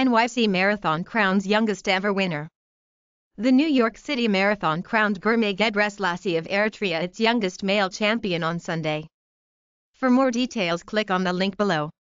NYC Marathon crowns youngest ever winner. The New York City Marathon crowned Ghirmay Ghebreslassie of Eritrea its youngest male champion on Sunday. For more details, click on the link below.